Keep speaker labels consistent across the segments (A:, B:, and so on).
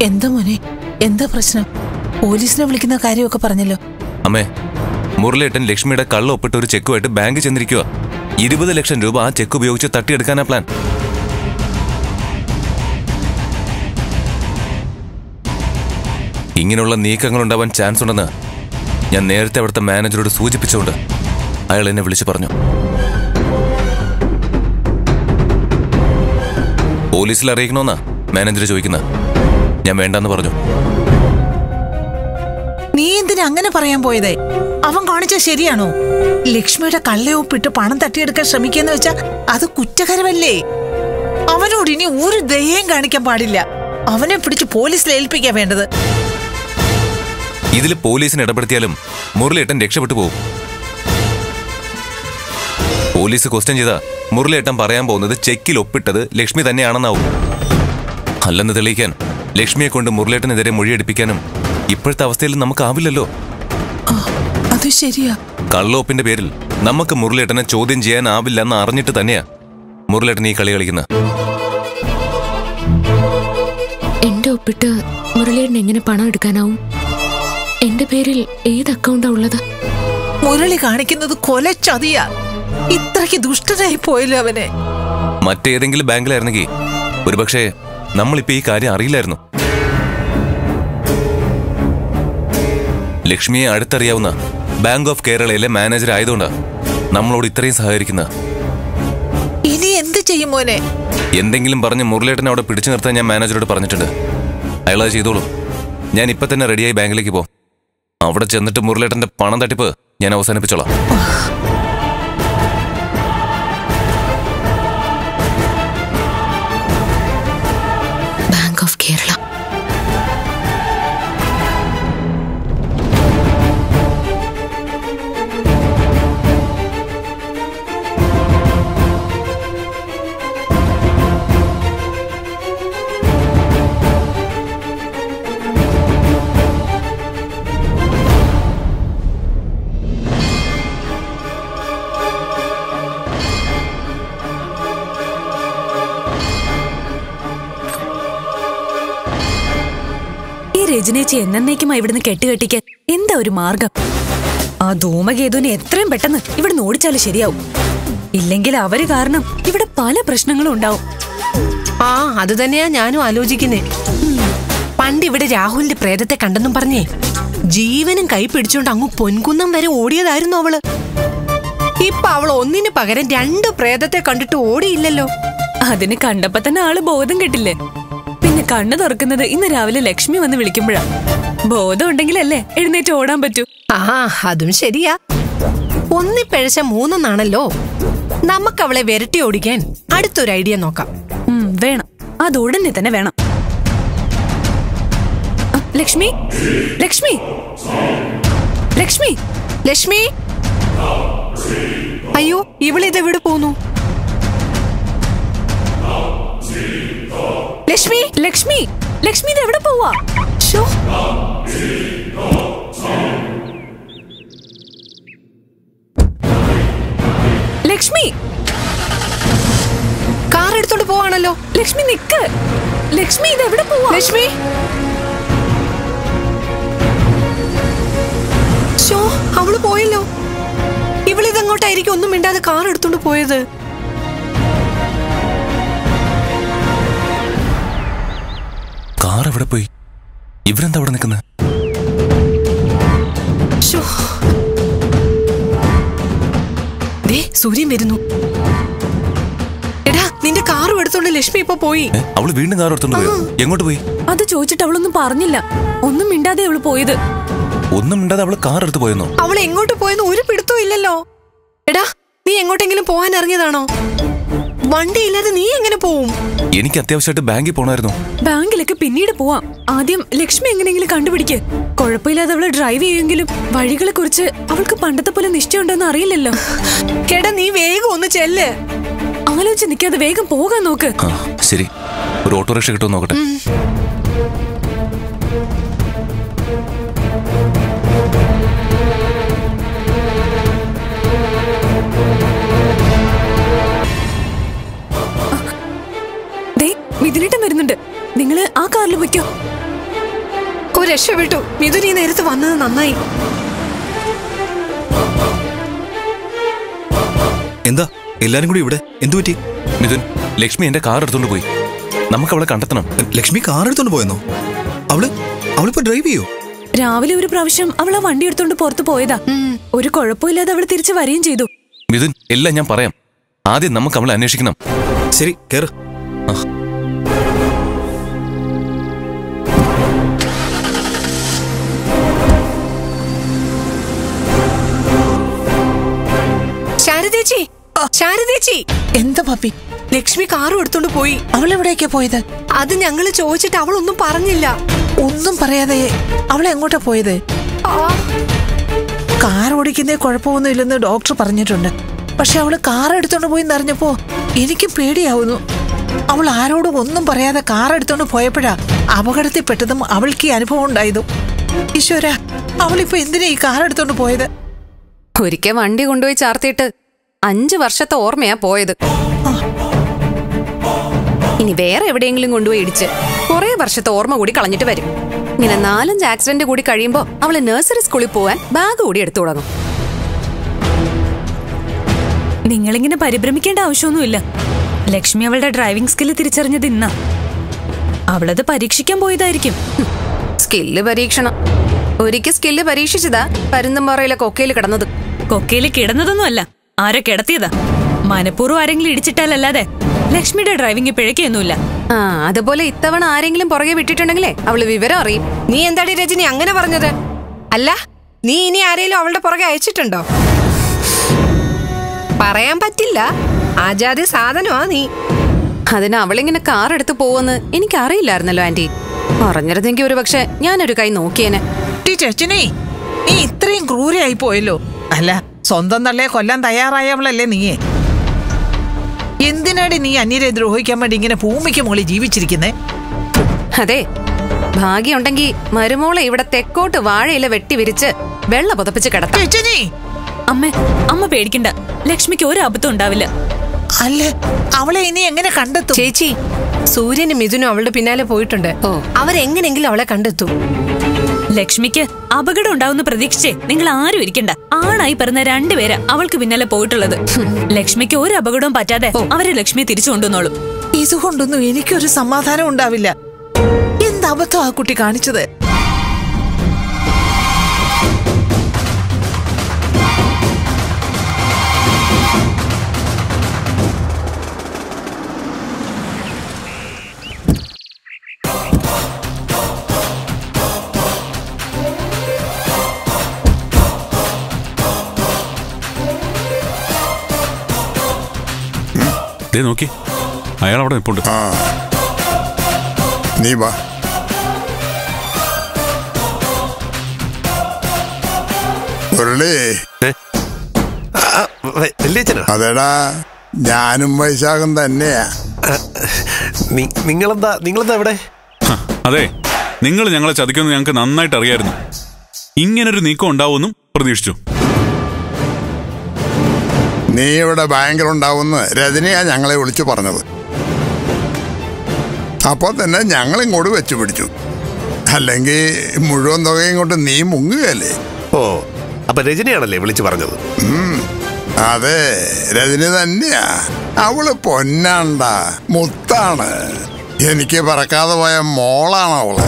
A: എന്താ മോനെ, എന്താ പ്രശ്നം? പോലീസിനെ വിളിക്കുന്ന കാര്യമൊക്കെ പറഞ്ഞല്ലോ.
B: അമ്മേ, മുരളിയേട്ടൻ ലക്ഷ്മിയുടെ കള്ള ഒപ്പിട്ട ഒരു ചെക്കുമായിട്ട് ബാങ്ക് ചെന്നിരിക്കുക. 20 ലക്ഷം രൂപ ആ ചെക്ക് ഉപയോഗിച്ച് തട്ടിയെടുക്കാനാ പ്ലാൻ. ഇങ്ങനെയുള്ള നീക്കങ്ങൾ ഉണ്ടാവാൻ ചാൻസ് ഉണ്ടെന്ന് ഞാൻ നേരത്തെ അവിടുത്തെ മാനേജറോട് സൂചിപ്പിച്ചുകൊണ്ട് അയാൾ എന്നെ വിളിച്ചു പറഞ്ഞു. പോലീസിൽ അറിയിക്കണമെന്നാ മാനേജർ ചോദിക്കുന്നത്. ഞാൻ വേണ്ടെന്ന് പറഞ്ഞു.
A: നീ എന്തിനാ അങ്ങനെ പറയാൻ പോയതേ? അവൻ കാണിച്ച ശരിയാണോ? ലക്ഷ്മിയുടെ കള്ളയൊപ്പിട്ട് പണം തട്ടിയെടുക്കാൻ ശ്രമിക്കാന്ന് വെച്ചാ അത് കുറ്റകരമല്ലേ? അവനോട് ഇനി ഒരു ദയയും കാണിക്കാൻ പാടില്ല. അവനെ പിടിച്ച് പോലീസിൽ ഏൽപ്പിക്കാൻ വേണ്ടത്.
B: ഇതിൽ പോലീസിന് ഇടപെടുത്തിയാലും മുരളിയേട്ടൻ രക്ഷപ്പെട്ടു പോകും. പോലീസ് ക്വസ്റ്റ്യൻ ചെയ്താ മുരളിയേട്ടൻ പറയാൻ പോകുന്നത് ചെക്കിൽ ഒപ്പിട്ടത് ലക്ഷ്മി തന്നെയാണെന്നാവും. അല്ലെന്ന് തെളിയിക്കാൻ ലക്ഷ്മിയെ കൊണ്ട് മുരളിയേട്ടനെതിരെ മൊഴിയെടുപ്പിക്കാനും ഇപ്പോഴത്തെ അവസ്ഥയിൽ നമുക്കാവില്ലല്ലോ.
A: അത് ശരിയാ.
B: കള്ളൊപ്പിന്റെ പേരിൽ നമുക്ക് മുരളിയേട്ടനെ ചോദ്യം ചെയ്യാനാവില്ലെന്ന് അറിഞ്ഞിട്ട് തന്നെയാ മുരളിയേട്ടൻ ഈ കളി കളിക്കുന്നത്.
C: എന്റെ ഒപ്പിട്ട് മുരളിയേട്ടൻ എങ്ങനെ പണം എടുക്കാനാവും? എന്റെ പേരിൽ ഏത് അക്കൗണ്ടാ ഉള്ളത്?
A: മുരളി കാണിക്കുന്നത് കൊലച്ചതിയാ. ഇത്രയ്ക്ക് ദുഷ്ടനായി പോയല്ലോ അവനെ.
B: മറ്റേതെങ്കിലും ബാങ്കിലായിരുന്നെങ്കിൽ ഒരുപക്ഷെ നമ്മളിപ്പോ ഈ കാര്യം അറിയില്ലായിരുന്നു. ലക്ഷ്മിയെ അടുത്തറിയാവുന്ന ബാങ്ക് ഓഫ് കേരളയിലെ മാനേജർ ആയതുകൊണ്ടാ നമ്മളോട് ഇത്രയും സഹകരിക്കുന്ന.
A: ഇനി എന്ത് ചെയ്യും മോനെ?
B: എന്തെങ്കിലും പറഞ്ഞ് മുരളിയേട്ടനെ അവിടെ പിടിച്ചു നിർത്താൻ ഞാൻ മാനേജറോട് പറഞ്ഞിട്ടുണ്ട്. അയാളത് ചെയ്തോളൂ. ഞാൻ ഇപ്പൊ തന്നെ റെഡിയായി ബാങ്കിലേക്ക് പോ. അവിടെ ചെന്നിട്ട് മുരളിയേട്ടന്റെ പണം തട്ടിപ്പ് ഞാൻ അവസാനിപ്പിച്ചോളാം.
C: Bank of Kerala.
D: രജനേച്ചി എന്നേക്കുമായി ഇവിടുന്ന് കെട്ടുകെട്ടിക്കാൻ എന്താ ഒരു മാർഗം? ആ ധൂമകേതുവിനെ എത്രയും പെട്ടെന്ന് ഇവിടുന്ന് ഓടിച്ചാലും ശരിയാവും. ഇല്ലെങ്കിൽ അവര് കാരണം ഇവിടെ പല പ്രശ്നങ്ങളും ഉണ്ടാവും.
E: ആ അത് തന്നെയാ ഞാനും ആലോചിക്കുന്നേ. പണ്ട് ഇവിടെ രാഹുലിന്റെ പ്രേതത്തെ കണ്ടെന്നും പറഞ്ഞേ ജീവനും കൈ പിടിച്ചോണ്ട് അങ്ങ് പൊൻകുന്നം വരെ ഓടിയതായിരുന്നു അവള്. ഇപ്പൊ അവൾ ഒന്നിന് പകരം 2 പ്രേതത്തെ കണ്ടിട്ട് ഓടിയില്ലല്ലോ.
D: അതിന് കണ്ടപ്പോ തന്നെ ആള് ബോധം കെട്ടില്ലേ? പിന്നെ കണ്ണു തുറക്കുന്നത് ഇന്ന് രാവിലെ ലക്ഷ്മി വന്ന് വിളിക്കുമ്പോഴാ. ബോധം ഉണ്ടെങ്കിലല്ലേ എഴുന്നേറ്റ് ഓടാൻ പറ്റൂ.
E: ആ അതും ശരിയാ. ഒന്നിപ്പിഴച്ച 3 നമുക്ക് അവളെ വിരട്ടി ഓടിക്കാൻ അടുത്തൊരു ഐഡിയ നോക്കാം.
D: വേണം, അത് ഉടനെ തന്നെ വേണം. ലക്ഷ്മി, ലക്ഷ്മി, ലക്ഷ്മി,
E: ലക്ഷ്മി. അയ്യോ, ഇവളിതെവിടെ പോന്നു? ലക്ഷ്മി,
D: ലക്ഷ്മി, ലക്ഷ്മി ഇതെവിടെ പോവാ? ലക്ഷ്മി
E: കാർ എടുത്തോണ്ട് പോവാണല്ലോ.
D: ലക്ഷ്മി നിക്ക്. ലക്ഷ്മി ഇതെവിടെ പോവാ?
E: ലക്ഷ്മി, അവള് പോയല്ലോ. ഇവളിതെങ്ങോട്ടായിരിക്കും ഒന്നും മിണ്ടാതെ കാർ എടുത്തോണ്ട് പോയത്?
B: കാർ എവിടെ പോയി? ഇവരെന്താ അവിടെ നിൽക്കുന്നത്?
E: സൂര്യൻ വരുന്നു. എടാ, നിന്റെ കാറും എടുത്തോണ്ട് ലക്ഷ്മി ഇപ്പൊ പോയി.
B: അവള് വീണ്ടും കാർ എടുത്തോണ്ട് പോയോ? എങ്ങോട്ട് പോയി?
D: അത് ചോദിച്ചിട്ട് അവളൊന്നും പറഞ്ഞില്ല. ഒന്നും മിണ്ടാതെ അവള് പോയത്.
B: ഒന്നും മിണ്ടാതെ അവള് കാർ എടുത്ത് പോയെന്നോ?
E: അവൾ എങ്ങോട്ട് പോയെന്ന് ഒരു പിടുത്തവും ഇല്ലല്ലോ. എടാ, നീ എങ്ങോട്ടെങ്കിലും പോകാൻ ഇറങ്ങിയതാണോ? വണ്ടി ഇല്ലാതെ നീ എങ്ങനെ പോവും?
B: എനിക്ക് അത്യാവശ്യമായിട്ട് ബാങ്കിൽ പോണായിരുന്നു.
D: ബാങ്കിലൊക്കെ പിന്നീട് പോവാം. ആദ്യം ലക്ഷ്മി എങ്ങനെയെങ്കിലും കണ്ടുപിടിക്ക്. കുഴപ്പമില്ലാതെ അവള് ഡ്രൈവ് ചെയ്യുമെങ്കിലും വഴികളെ കുറിച്ച് അവൾക്ക് പണ്ടത്തെ പോലെ നിശ്ചയമുണ്ടോന്ന് അറിയില്ലല്ലോ.
E: കേടാ, നീ വേഗം ഒന്ന് ചെല്ല്.
D: ആലോചിച്ച് നിൽക്കാതെ വേഗം പോകാൻ നോക്ക്.
B: ശരി, ഒരു ഓട്ടോറിക്ഷ കിട്ടുമെന്ന് നോക്കട്ടെ.
D: മിഥുനേട്ടൻ വരുന്നുണ്ട്. നിങ്ങള് ആ കാറിൽ പൊയ്ക്കോ.
E: രക്ഷപ്പെട്ടു. മിഥുൻ ഈ നേരത്ത് വന്നത് നന്നായി.
F: എന്താ എല്ലാരും കൂടി ഇവിടെ? എന്തു പറ്റി?
B: മിഥുൻ, ലക്ഷ്മി എന്റെ കാർ എടുത്തോണ്ട് പോയി. നമുക്ക് അവളെ കണ്ടെത്തണം.
F: ലക്ഷ്മി കാർ എടുത്തോണ്ട് പോയെന്നോ? അവളിപ്പോ ഡ്രൈവ് ചെയ്യോ?
D: രാവിലെ ഒരു പ്രാവശ്യം അവൾ ആ വണ്ടി എടുത്തോണ്ട് പുറത്തു പോയതാ. ഒരു കുഴപ്പമില്ലാതെ അവൾ തിരിച്ചു വരികയും ചെയ്തു.
B: മിഥുൻ, എല്ലാം ഞാൻ പറയാം. ആദ്യം നമുക്ക് അവളെ അന്വേഷിക്കണം.
F: ശരി, കേറ്.
E: ശാരദേച്ചി, ശാരദേച്ചി,
A: എന്താ പപ്പി?
E: ലക്ഷ്മി കാറും എടുത്തോണ്ട് പോയി.
A: അവളെവിടേക്കാ പോയത്?
E: അത് ഞങ്ങള് ചോദിച്ചിട്ട് അവളൊന്നും പറഞ്ഞില്ല.
A: ഒന്നും പറയാതെ അവളെ എങ്ങോട്ടാ പോയത്? കാർ ഓടിക്കുന്നേ കുഴപ്പമൊന്നും ഇല്ലെന്ന് ഡോക്ടർ പറഞ്ഞിട്ടുണ്ട്. പക്ഷെ അവള് കാർ എടുത്തോണ്ട് പോയി എന്നറിഞ്ഞപ്പോ എനിക്കും പേടിയാവുന്നു. അവൾ ആരോടും ഒന്നും പറയാതെ കാർ എടുത്തോണ്ട് പോയപ്പോഴാ അപകടത്തിൽപ്പെട്ടതും അവൾക്ക് ഈ അനുഭവം ഉണ്ടായതും. ഈശ്വര, അവളിപ്പോ എന്തിനാ ഈ കാർ എടുത്തോണ്ട് പോയത്?
G: ഒരിക്കൽ വണ്ടി കൊണ്ടുപോയി ചാർത്തിയിട്ട് 5 വർഷത്തെ ഓർമ്മയാ പോയത്. ഇനി വേറെ എവിടെയെങ്കിലും കൊണ്ടുപോയി ഇടിച്ച് കുറെ വർഷത്തെ ഓർമ്മ കൂടി കളഞ്ഞിട്ട് വരും. ഇങ്ങനെ 4-5 ആക്സിഡന്റ് കൂടി കഴിയുമ്പോ അവള് നഴ്സറി സ്കൂളിൽ പോവാൻ ബാഗ് കൂടി എടുത്തു തുടങ്ങും.
D: നിങ്ങളിങ്ങനെ പരിഭ്രമിക്കേണ്ട ആവശ്യമൊന്നുമില്ല. ലക്ഷ്മി അവളുടെ ഡ്രൈവിംഗ് സ്കില്ല് തിരിച്ചറിഞ്ഞത് ഇന്നാ. അവളത് പരീക്ഷിക്കാൻ പോയതായിരിക്കും.
G: സ്കില്ല് പരീക്ഷണം. ഒരിക്കൽ സ്കില്ല് പരീക്ഷിച്ചതാ പരുന്തംപാറയിലെ കൊക്കയിൽ കിടന്നത്.
D: കൊക്കയിൽ കിടന്നതൊന്നുമല്ല, ആരോ കിടത്തിയതാ. മനഃപൂർവ്വം ആരെങ്കിലും ഇടിച്ചിട്ടാലല്ലാതെ ലക്ഷ്മിയുടെ ഡ്രൈവിംഗ് പിഴയ്ക്കൊന്നുമില്ല.
G: അതുപോലെ ഇത്തവണ ആരെങ്കിലും പുറകെ വിട്ടിട്ടുണ്ടെങ്കിലേ അവള് വിവരം അറിയും.
E: നീ എന്താടി രജനി അങ്ങനെ പറഞ്ഞത്? അല്ല, നീ ഇനി ആരെങ്കിലും അവളുടെ പുറകെ അയച്ചിട്ടുണ്ടോ? പറയാൻ പറ്റില്ല. ആജാതി സാധനമാ നീ.
G: അതിന് അവളിങ്ങനെ കാർ എടുത്ത് പോവെന്ന് എനിക്കറിയില്ലായിരുന്നല്ലോ ആന്റി. പറഞ്ഞിരുന്നെങ്കിൽ ഒരു പക്ഷെ ഞാനൊരു കൈ നോക്കിയേനെ.
A: ചേച്ചനെ, നീ ഇത്രയും ക്രൂരയായി പോയല്ലോ. അല്ല, സ്വന്തം തള്ളയെ കൊല്ലാൻ തയ്യാറായവളല്ലേ നീയെ? എന്തിനാടി നീ അന്യരെ ദ്രോഹിക്കാൻ വേണ്ടി ഇങ്ങനെ ഭൂമിക്ക് മുകളിൽ ജീവിച്ചിരിക്കുന്നേ?
G: അതെ, ഭാഗ്യമുണ്ടെങ്കിൽ മരുമോളെ ഇവിടെ തെക്കോട്ട് വാഴയില വെട്ടി വിരിച്ച് വെള്ള പുതപ്പിച്ച് കിടത്താം.
D: അമ്മ പേടിക്കണ്ട, ലക്ഷ്മിക്ക് ഒരു അബദ്ധം ഉണ്ടാവില്ല.
A: അല്ല, അവളെ ഇനി എങ്ങനെ കണ്ടെത്തും?
E: ചേച്ചി, സൂര്യനും മിഥുനും അവളുടെ പിന്നാലെ പോയിട്ടുണ്ട്. അവരെങ്ങനെങ്കിലും അവളെ കണ്ടെത്തും.
D: ലക്ഷ്മിക്ക് അപകടം ഉണ്ടാവുന്ന പ്രതീക്ഷിച്ചേ നിങ്ങൾ ആരും ഇരിക്കണ്ട. ആണായി പറഞ്ഞ 2 പേര് അവൾക്ക് പിന്നാലെ പോയിട്ടുള്ളത്. ലക്ഷ്മിക്ക് ഒരു അപകടവും പറ്റാതെ അവരെ ലക്ഷ്മി തിരിച്ചു കൊണ്ടുവന്നോളും.
A: ഇതുകൊണ്ടൊന്നും എനിക്കൊരു സമാധാനം ഉണ്ടാവില്ല. എന്ത് അബദ്ധം ആ കുട്ടി കാണിച്ചത്?
H: നോക്കി, അയാൾ അവിടെ നിൽപ്പുണ്ട്.
I: നീ വാ. അതേടാ, ഞാനും വൈശാഖം തന്നെയാ.
J: നിങ്ങളെന്താ ഇവിടെ?
H: അതെ, നിങ്ങൾ ഞങ്ങളെ ചതിക്കുമെന്ന് ഞങ്ങൾക്ക് നന്നായിട്ട് അറിയായിരുന്നു. ഇങ്ങനൊരു നീക്കം ഉണ്ടാവുമെന്നും പ്രതീക്ഷിച്ചു.
I: നീ ഇവിടെ ഭയങ്കര ഉണ്ടാവുമെന്ന് രജനിയാ ഞങ്ങളെ വിളിച്ചു പറഞ്ഞത്. അപ്പോൾ തന്നെ ഞങ്ങളിങ്ങോട്ട് വെച്ചു പിടിച്ചു. അല്ലെങ്കിൽ മുഴുവൻ തുകയും കൊണ്ട് നീ മുങ്ങുകയല്ലേ?
J: ഓ, അപ്പൊ രജനിയാണല്ലേ വിളിച്ചു പറഞ്ഞത്?
I: അതെ, രജനി തന്നെയാ. അവള് പൊന്നാണ്ട, മുത്താണ്. എനിക്ക് പറക്കാതെ പോയ മോളാണ് അവള്.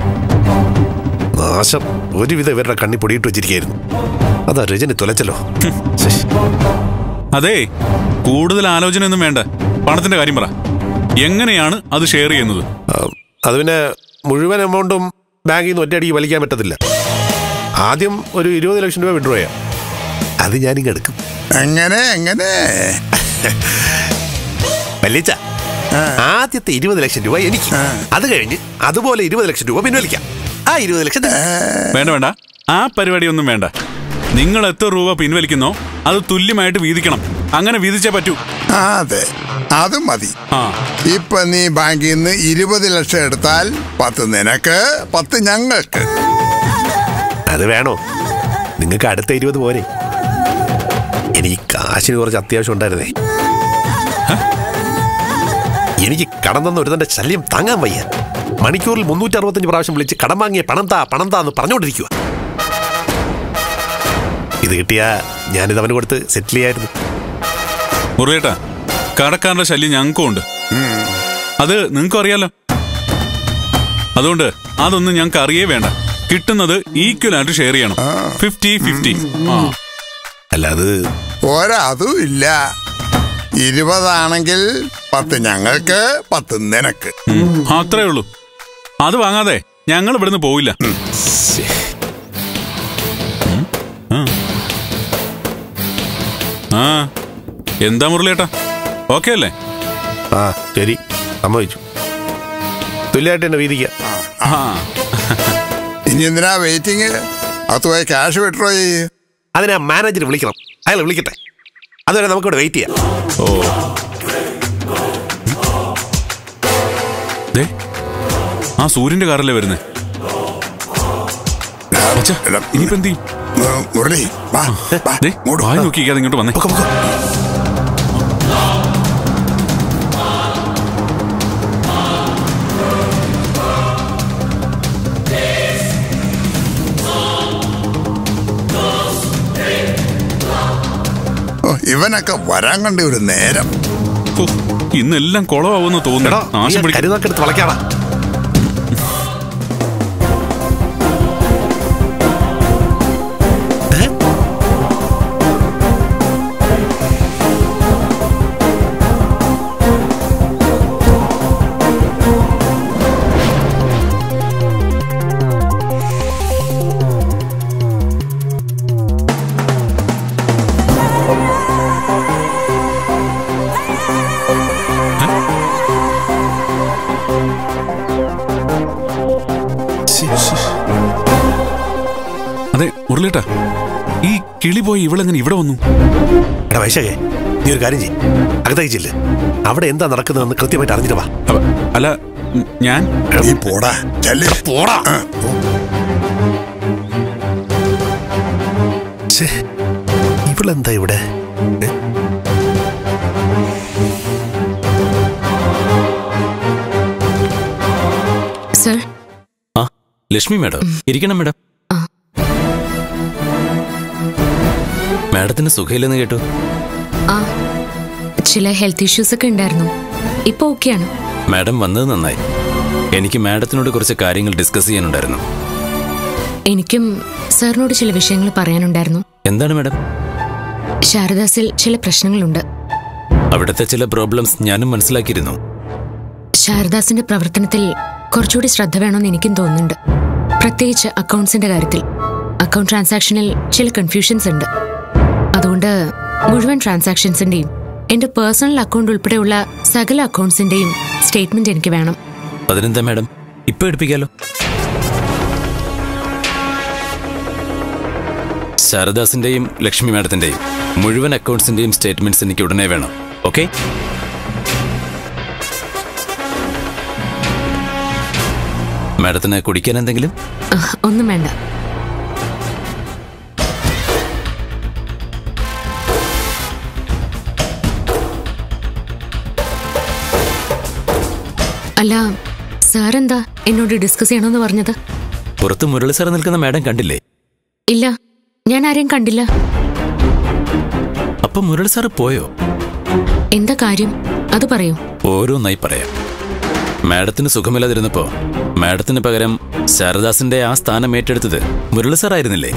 J: നാശം, ഒരുവിധം ഇവരുടെ കണ്ണി പൊടിയിട്ട് വെച്ചിരിക്കുന്നു. അതാ രജനി തുലച്ചല്ലോ.
H: അതെ, കൂടുതൽ ആലോചനയൊന്നും വേണ്ട. പണത്തിന്റെ കാര്യം പറ. എങ്ങനെയാണ് അത് ഷെയർ ചെയ്യുന്നത്?
J: അത് പിന്നെ മുഴുവൻ എമൗണ്ടും ബാങ്കിൽ നിന്ന് ഒറ്റയടിക്ക് വലിക്കാൻ പറ്റത്തില്ല. ആദ്യം ഒരു 20 ലക്ഷം രൂപ വിഡ്രോ ചെയ്യാം. അത് ഞാനിങ്ങ് എടുക്കും.
I: എങ്ങനെ
J: വല്യച്ച, ആദ്യത്തെ 20 ലക്ഷം രൂപ എനിക്ക്. അത് കഴിഞ്ഞ് അതുപോലെ 20 ലക്ഷം രൂപ പിൻവലിക്കാം. ആ 20 ലക്ഷം
H: വേണ്ട, ആ പരിപാടിയൊന്നും വേണ്ട. നിങ്ങൾ എത്ര രൂപ പിൻവലിക്കുന്നോ അത് തുല്യമായിട്ട് വീതിക്കണം. അങ്ങനെ വീതിച്ചേ പറ്റൂ.
I: അതെ, അത് മതി. ഇപ്പൊ നീ ബാങ്കിൽ നിന്ന് 20 ലക്ഷം എടുത്താൽ 10 നിനക്ക്, 10 ഞങ്ങൾക്ക്.
J: അത് വേണോ? നിങ്ങൾക്ക് അടുത്ത 20 പോരെ? എനിക്ക് കാശിന് കുറച്ച് അത്യാവശ്യം ഉണ്ടായിരുന്നേ. എനിക്ക് കടം തന്ന ഒരുതന്റെ ശല്യം താങ്ങാൻ വയ്യ. മണിക്കൂറിൽ 365 പ്രാവശ്യം വിളിച്ച് കടം വാങ്ങിയ പണം താ എന്ന് പറഞ്ഞുകൊണ്ടിരിക്കുക. ഇത് കിട്ടിയാ ഞാനിത് അവന് കൊടുത്ത് സെറ്റിൽ ചെയ്യായിരുന്നു.
H: മുരളിയേട്ടാ, കടക്കാരന്റെ ശല്യം ഞങ്ങൾക്കും ഉണ്ട്. അത് നിങ്ങൾക്കും അറിയാലോ. അതുകൊണ്ട് അതൊന്നും ഞങ്ങൾക്ക് അറിയേ വേണ്ട. കിട്ടുന്നത് ഈക്വൽ ആയിട്ട് ഷെയർ ചെയ്യണം. 50-50.
J: അല്ലാതെ
I: അതും ഇല്ല. 20 ആണെങ്കിൽ 10 ഞങ്ങൾക്ക്, 10 നിനക്ക്.
H: അത്രേ ഉള്ളൂ. അത് വാങ്ങാതെ ഞങ്ങൾ ഇവിടുന്ന് പോവില്ല. എന്താ മുരളിയേട്ടാ, ഓക്കെ അല്ലേ?
J: ശരി, സമ്മതിച്ചു. തുല്യമായിട്ട് തന്നെ വീതിക്കാം.
I: ഇനി എന്തിനാ വെയിറ്റിംഗ്? അത് പോയി ക്യാഷ് വിഡ്രോ ചെയ്യ്.
J: അതിനാ മാനേജർ വിളിക്കണം. അയാൾ വിളിക്കട്ടെ. അതുവരെ നമുക്കിവിടെ വെയിറ്റ് ചെയ്യാം.
H: ആ സൂര്യന്റെ കാറല്ലേ വരുന്നേ? ഇനിയിപ്പോ എന്ത് ചെയ്യും?
I: മുരളി
H: നോക്കിക്കാതെ ഇങ്ങോട്ട് വന്നേ.
I: ഇവനൊക്കെ വരാൻ കണ്ട ഒരു നേരം.
H: ഇന്നെല്ലാം കുളമാവുമെന്ന് തോന്നുന്നു.
J: കരുതാക്കെടുത്ത് വളയ്ക്കാടാ.
H: അതെ മുരളിയേട്ടാ, ഈ കിളി പോയി ഇവളെങ്ങനെ ഇവിടെ വന്നു?
J: എടാ വൈശാഖേ, നീ ഒരു കാര്യം ചെയ്യ്, അകത്തേക്ക് ചെല്ല്. അവിടെ എന്താ നടക്കുന്നതെന്ന് കൃത്യമായിട്ട് അറിഞ്ഞിട്ട് വാ.
H: അല്ല ഞാൻ
I: പോടാ.
J: ഇവളെന്താ ഇവിടെ?
C: സർ.
K: ലക്ഷ്മി മാഡം ഇരിക്കണം. മാഡം, മാഡത്തിന് സുഖമില്ലെന്ന് കേട്ടു.
C: ചില ഹെൽത്ത് ഇഷ്യൂസ് ഒക്കെ ഉണ്ടായിരുന്നു. ഇപ്പൊ ഓക്കെയാണ്.
K: മാഡം വന്നത് നന്നായി. എനിക്ക് മാഡത്തിനോട് കുറച്ച് കാര്യങ്ങൾ ഡിസ്കസ് ചെയ്യാനുണ്ടായിരുന്നു.
C: എനിക്കും സാറിനോട് ചില വിഷയങ്ങൾ പറയാനുണ്ടായിരുന്നു.
K: എന്താണ് മാഡം?
C: ശാരദാസിൽ ചില പ്രശ്നങ്ങളുണ്ട്.
K: അവിടുത്തെ ചില പ്രോബ്ലംസ് ഞാനും മനസ്സിലാക്കിയിരുന്നു.
C: ശാരദാസിന്റെ പ്രവർത്തനത്തിൽ കുറച്ചുകൂടി ശ്രദ്ധ വേണമെന്ന് എനിക്കും തോന്നുന്നുണ്ട്. പ്രത്യേകിച്ച് അക്കൗണ്ട്സിന്റെ കാര്യത്തിൽ. അക്കൗണ്ട് ട്രാൻസാക്ഷനിൽ ചില കൺഫ്യൂഷൻസ് ഉണ്ട്. അതുകൊണ്ട് മുഴുവൻ ട്രാൻസാക്ഷൻസിന്റെയും എന്റെ പേഴ്സണൽ അക്കൗണ്ട് ഉൾപ്പെടെയുള്ള സകല അക്കൗണ്ട്സിന്റെയും സ്റ്റേറ്റ്മെന്റ് എനിക്ക് വേണം.
K: അതിനെന്താ മാഡം, ഇപ്പൊ എടുപ്പിക്കാലോ. ശാരദാസിന്റെയും ലക്ഷ്മി മാഡത്തിന്റെയും മുഴുവൻ അക്കൗണ്ട്സിന്റെയും സ്റ്റേറ്റ്മെന്റ്സ് എനിക്ക് ഉടനെ വേണം. ഓക്കെ? മാഡത്തിന് കുടിക്കാൻ എന്തെങ്കിലും?
C: ഒന്നും വേണ്ട. അല്ല, സാർ എന്താ എന്നോട് ഡിസ്കസ് ചെയ്യണമെന്ന് പറഞ്ഞത്?
K: പുറത്ത് മുരളി സാർ നിൽക്കുന്ന മാഡം കണ്ടില്ലേ?
C: ഇല്ല, ഞാൻ ആരെയും കണ്ടില്ല.
K: അപ്പൊ മുരളി സാർ പോയോ?
C: എന്താ കാര്യം അത് പറയൂ.
K: ഓരോന്നായി പറയാം. മാഡത്തിന് സുഖമില്ലാതിരുന്നപ്പോ മാഡത്തിന് പകരം ശാരദാസിന്റെ ആ സ്ഥാനം ഏറ്റെടുത്തത് മുരളി സാർ ആയിരുന്നില്ലേ?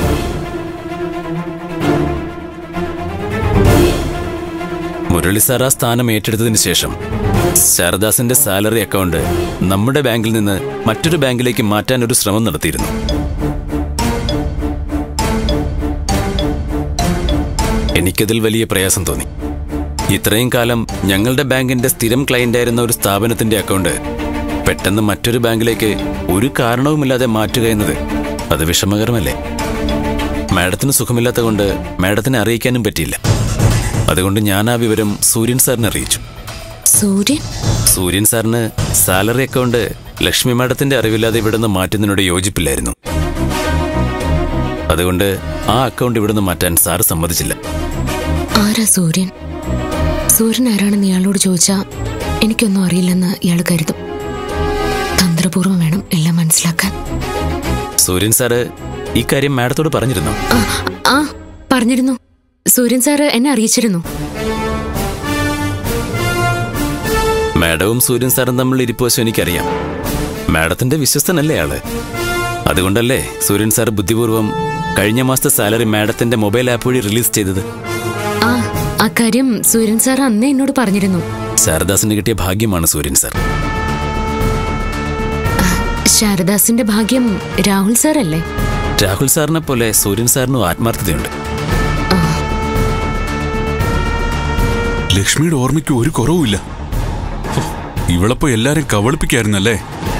K: മുരളി സാർ ആ സ്ഥാനം ഏറ്റെടുത്തതിന് ശേഷം ശാരദാസിന്റെ സാലറി അക്കൗണ്ട് നമ്മുടെ ബാങ്കിൽ നിന്ന് മറ്റൊരു ബാങ്കിലേക്ക് മാറ്റാൻ ഒരു ശ്രമം നടത്തിയിരുന്നു. എനിക്കതിൽ വലിയ പ്രയാസം തോന്നി. ഇത്രയും കാലം ഞങ്ങളുടെ ബാങ്കിന്റെ സ്ഥിരം ക്ലയന്റായിരുന്ന ഒരു സ്ഥാപനത്തിന്റെ അക്കൗണ്ട് പെട്ടെന്ന് മറ്റൊരു ബാങ്കിലേക്ക് ഒരു കാരണവുമില്ലാതെ മാറ്റുക എന്നത് അത് വിഷമകരമല്ലേ? മാഡത്തിന് സുഖമില്ലാത്ത കൊണ്ട് മാഡത്തിനെ അറിയിക്കാനും പറ്റിയില്ല. അതുകൊണ്ട് ഞാൻ ആ വിവരം സൂര്യൻ സാറിനെ അറിയിച്ചു. സൂര്യൻ സാറിന് സാലറി അക്കൗണ്ട് ലക്ഷ്മി മാഡത്തിന്റെ അറിവില്ലാതെ ഇവിടുന്ന് മാറ്റുന്നതിനോട് യോജിപ്പില്ലായിരുന്നു. അതുകൊണ്ട് ആ അക്കൗണ്ട് ഇവിടുന്ന് മാറ്റാൻ സാർ സമ്മതിച്ചില്ല.
C: ആരാ സൂര്യൻ? സൂര്യൻ ആരാണെന്ന് ഇയാളോട് ചോദിച്ചാ എനിക്കൊന്നും അറിയില്ലെന്ന് ഇയാൾ കരുതും. തന്ത്രപൂർവ്വം വേണം എല്ലാം മനസ്സിലാക്കാൻ.
K: സൂര്യൻ സാറ് ഈ കാര്യം മാഡത്തോട് പറഞ്ഞിരുന്നു?
C: ആ പറഞ്ഞിരുന്നു. സൂര്യൻ സാറ് എന്നെ അറിയിച്ചിരുന്നു.
K: മാഡവും സൂര്യൻ സാറും തമ്മിൽ ഇരിപ്പുവശം എനിക്കറിയാം. മാഡത്തിന്റെ വിശ്വസ്തനല്ലേ ആള്? അതുകൊണ്ടല്ലേ സൂര്യൻ സാർ ബുദ്ധിപൂർവ്വം കഴിഞ്ഞ മാസത്തെ സാലറി മാഡത്തിന്റെ മൊബൈൽ ആപ്പ് വഴി റിലീസ് ചെയ്തത്?
C: ആ കാര്യം സൂര്യൻ സാർ അന്നേ എന്നോട് പറഞ്ഞിരുന്നു.
K: ശാരദാസിന് കിട്ടിയ ഭാഗ്യമാണ് സൂര്യൻ സാർ.
C: ശാരദാസിന്റെ ഭാഗ്യം രാഹുൽ സാർ അല്ലേ?
K: രാഹുൽ സാറിനെ പോലെ സൂര്യൻ സാറിനും ആത്മാർത്ഥതയുണ്ട്.
H: ലക്ഷ്മിയുടെ ഓർമ്മയ്ക്ക് ഒരു കുറവുമില്ല. ഇവളപ്പോ എല്ലാരും കവളിപ്പിക്കായിരുന്നല്ലേ?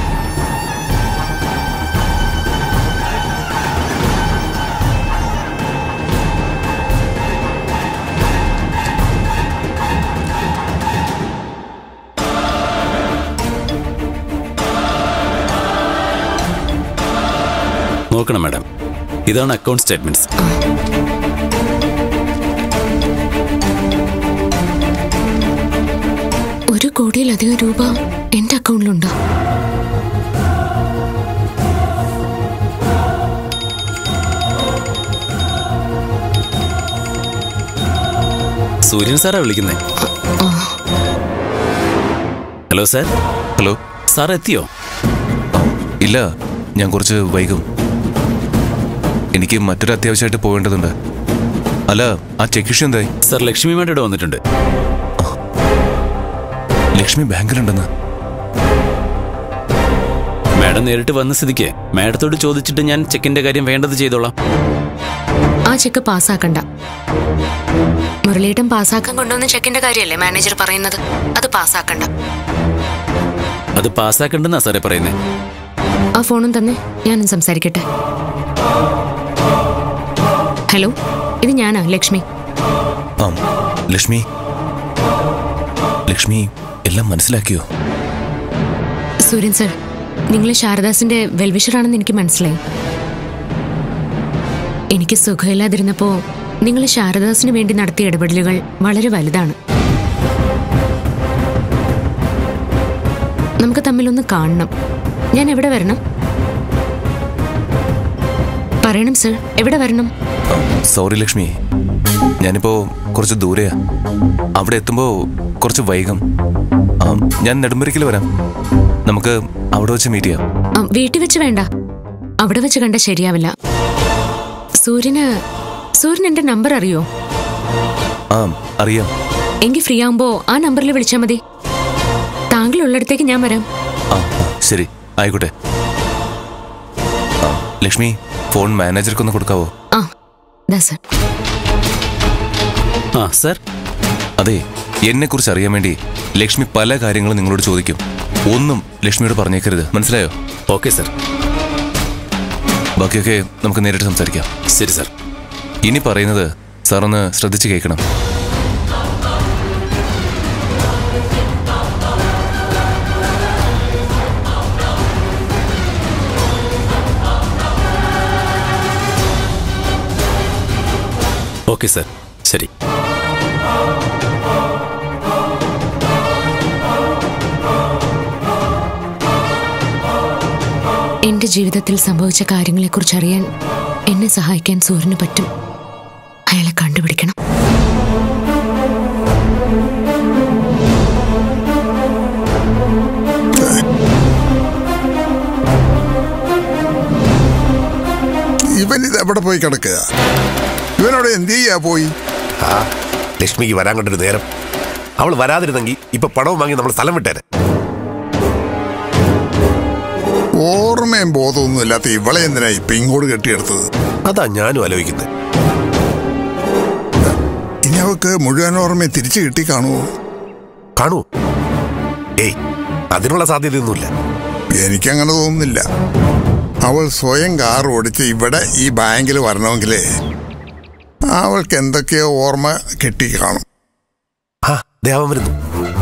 K: നോക്കണം മാഡം, ഇതാണ് അക്കൗണ്ട് സ്റ്റേറ്റ്മെന്റ്സ്.
C: ₹1 കോടിയിലധികം എന്റെ അക്കൗണ്ടിലുണ്ടോ?
K: സൂര്യൻ സാറാ വിളിക്കുന്നേ. Hello sir.
B: ഹലോ
K: സാർ എത്തിയോ?
B: ഇല്ല, ഞാൻ കുറച്ച് വൈകും. എനിക്ക് മറ്റൊരു അത്യാവശ്യമായിട്ട് പോകേണ്ടതുണ്ട്. അല്ല, ആ ചെക്ക് ഇഷ്യൂ എന്തായി?
K: സാർ ലക്ഷ്മി മാഡം ഇവിടെ വന്നിട്ടുണ്ട്.
B: ലക്ഷ്മി ബാങ്കിലുണ്ടെന്ന്
K: മാഡം നേരിട്ട് വന്ന സ്ഥിതിക്ക് മാഡത്തോട് ചോദിച്ചിട്ട് ഞാൻ ചെക്കിന്റെ കാര്യം വേണ്ടത് ചെയ്തോളാം.
C: ആ ചെക്ക് പാസ്സാക്കണ്ട. മുരളിയേട്ടൻ പാസ്സാക്കാൻ കൊണ്ടുവന്ന ചെക്കിന്റെ കാര്യമല്ലേ മാനേജർ പറയുന്നത്? അത് പാസ്സാക്കണ്ട.
K: അത് പാസ്സാക്കണ്ടെന്നാ സാറേ പറയുന്നേ.
C: ആ ഫോണും തന്നെ ഞാനും സംസാരിക്കട്ടെ. ഹലോ, ഇത് ഞാനാ ലക്ഷ്മി.
B: ലക്ഷ്മി എല്ലാം മനസ്സിലാക്കിയോ?
C: സൂര്യൻ സർ, നിങ്ങൾ ശാരദാസിന്റെ വെൽവിഷറാണെന്ന് എനിക്ക് മനസ്സിലായി. എനിക്ക് സുഖമില്ലാതിരുന്നപ്പോ നിങ്ങൾ ശാരദാസിന് വേണ്ടി നടത്തിയ ഇടപെടലുകൾ വളരെ വലുതാണ്. നമുക്ക് തമ്മിലൊന്ന് കാണണം. ഞാൻ എവിടെ വരണം? പറയണം സർ, എവിടെ വരണം?
B: സോറി ലക്ഷ്മി, ഞാനിപ്പോ കുറച്ച് ദൂരെയാ. അവിടെ എത്തുമ്പോ കുറച്ച് വൈകും. ഞാൻ നെടുമ്പരിക്കൽ വരാം. നമുക്ക് അവിടെ വെച്ച് മീറ്റ് ചെയ്യാം.
C: വീട്ടിൽ വെച്ച് വേണ്ട, അവിടെ വെച്ച് കണ്ട ശരിയാവില്ല. സൂര്യന് എന്റെ നമ്പർ അറിയോ?
B: അറിയാം.
C: എങ്കിൽ ഫ്രീ ആവുമ്പോ ആ നമ്പറിൽ വിളിച്ചാൽ മതി. താങ്കൾ ഉള്ളിടത്തേക്ക് ഞാൻ വരാം.
B: ശരി, ആയിക്കോട്ടെ. ലക്ഷ്മി, ഫോൺ മാനേജർക്കൊന്ന് കൊടുക്കാവോ?
K: സർ.
B: അതെ, എന്നെ കുറിച്ച് അറിയാൻ വേണ്ടി ലക്ഷ്മി പല കാര്യങ്ങളും നിങ്ങളോട് ചോദിക്കും. ഒന്നും ലക്ഷ്മിയോട് പറഞ്ഞേക്കരുത്, മനസ്സിലായോ?
K: Okay sir.
B: ബാക്കിയൊക്കെ നമുക്ക് നേരിട്ട് സംസാരിക്കാം.
K: ശരി സർ.
B: ഇനി പറയുന്നത് സാർ ഒന്ന് ശ്രദ്ധിച്ച് കേൾക്കണം.
K: ഓക്കെ സർ, ശരി.
C: എന്റെ ജീവിതത്തിൽ സംഭവിച്ച കാര്യങ്ങളെക്കുറിച്ച് അറിയാൻ എന്നെ സഹായിക്കാൻ സൂര്യന് പറ്റും. അയാളെ കണ്ടുപിടിക്കണം.
I: ഇവൻ ഇത് എവിടെ പോയി കിടക്കുക? ഇവനോട് എന്ത് ചെയ്യാ പോയി?
J: ലക്ഷ്മിക്ക് വരാൻ കൊണ്ടൊരു നേരം. അവൾ വരാതിരുന്നെങ്കിൽ ഇപ്പൊ പണവും വാങ്ങി നമ്മൾ സ്ഥലം വിട്ടേനെ.
I: ഓർമ്മയും ബോധമൊന്നും ഇല്ലാത്ത ഇവളെ എന്തിനാ ഇപ്പൊ ഇങ്ങോട്ട് കെട്ടിയെടുത്തത്?
J: അതാ ഞാനും ആലോചിക്കുന്നത്.
I: ഇനി അവൾക്ക് മുഴുവൻ ഓർമ്മയെ തിരിച്ചു കിട്ടി കാണുമോ?
J: കാണുമോ? ഏയ്, അതിനുള്ള സാധ്യതയൊന്നുമില്ല.
I: എനിക്കങ്ങനെ തോന്നുന്നില്ല. അവൾ സ്വയം കാർ ഓടിച്ച് ഇവിടെ ഈ ബാങ്കിൽ വരണമെങ്കിലേ അവൾക്ക് എന്തൊക്കെയോ ഓർമ്മ കെട്ടി കാണും.
J: ദേവൻ വരുന്നു.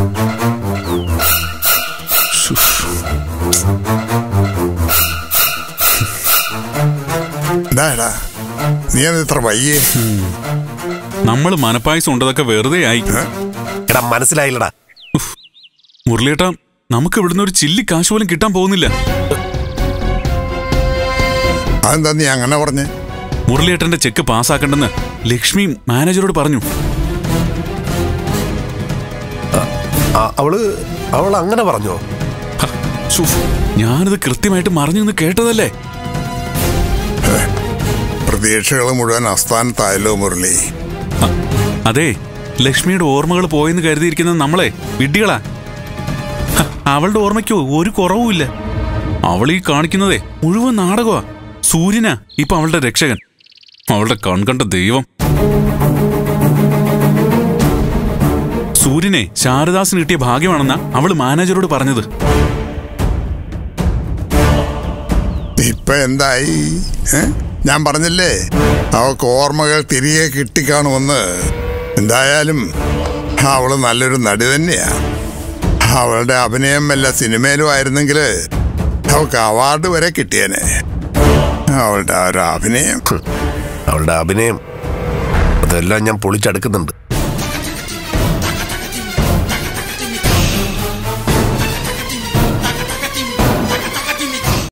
I: എന്താടാ നീ ഇത്ര വയ്യേ?
H: നമ്മൾ മനപ്പായസം ഉണ്ടതൊക്കെ വെറുതെ ആയി.
J: എടാ മനസ്സിലായില്ലടാ.
H: മുരളിയേട്ടാ, നമുക്ക് ഇവിടുന്ന് ഒരു ചില്ലി കാശ് പോലും കിട്ടാൻ പോകുന്നില്ല.
I: അതെന്താ നീ അങ്ങനെ പറഞ്ഞേ?
H: മുരളിയേട്ടന്റെ ചെക്ക് പാസ്സാക്കണ്ടെന്ന് ലക്ഷ്മി മാനേജരോട് പറഞ്ഞു.
J: അവൾ അങ്ങനെ പറഞ്ഞോ?
H: ഞാനിത് കൃത്യമായിട്ട് മറിഞ്ഞു നിന്ന് കേട്ടതല്ലേ.
I: പ്രതീക്ഷകൾ മുഴുവൻ അസ്ഥാനത്തായല്ലോ മുരളി.
H: അതെ, ലക്ഷ്മിയുടെ ഓർമ്മകൾ പോയെന്ന് കരുതിയിരിക്കുന്ന നമ്മളെ വിഡ്ഢികളാ. അവളുടെ ഓർമ്മയ്ക്കോ ഒരു കുറവുമില്ല. അവൾ ഈ കാണിക്കുന്നതേ മുഴുവൻ നാടകമാ. സൂര്യനാ ഇപ്പൊ അവളുടെ രക്ഷകൻ, അവളുടെ കൺകണ്ട ദൈവം. സൂര്യനെ ശാരദാസിന് കിട്ടിയ ഭാഗ്യമാണെന്നാ അവള് മാനേജരോട് പറഞ്ഞത്.
I: ഇപ്പൊ എന്തായി? ഞാൻ പറഞ്ഞില്ലേ അവൾക്ക് ഓർമ്മകൾ തിരികെ കിട്ടിക്കാണുമെന്ന്. എന്തായാലും അവള് നല്ലൊരു നടി തന്നെയാ. അവളുടെ അഭിനയം വല്ല സിനിമയിലും ആയിരുന്നെങ്കിൽ അവൾക്ക് അവാർഡ് വരെ കിട്ടിയേനെ. അവളുടെ ഒരു അഭിനയം
J: അതെല്ലാം ഞാൻ പൊളിച്ചെടുക്കുന്നുണ്ട്.